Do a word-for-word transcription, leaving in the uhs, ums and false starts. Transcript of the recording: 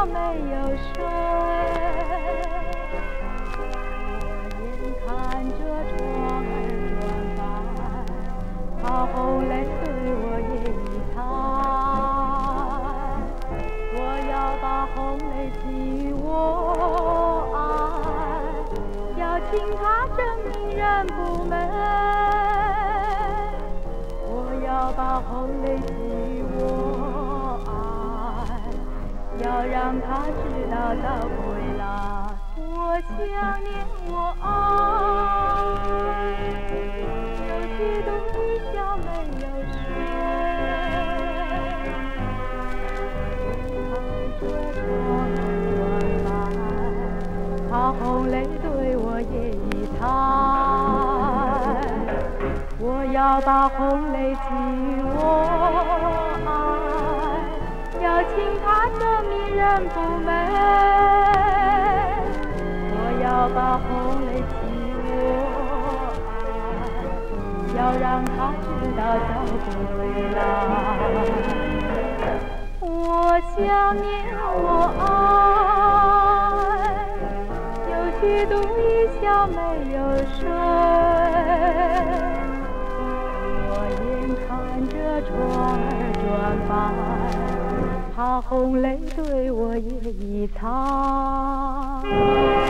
没有水，我眼看着船儿转翻，怕红泪对我也已残。我要把红泪寄予我爱，要请他证明人不美。我要把红泪寄予我爱，要让他知道早归来。我想念我爱，有几度雨下没有水，看着船儿转翻，怕红泪对我也已残。我要把红泪寄予我爱，要请他证明人不美。我要把红泪寄予我爱，要让他知道早归来。我想念我爱，有许多雨下没有水，我眼看着船儿转翻，怕红泪对我也已残。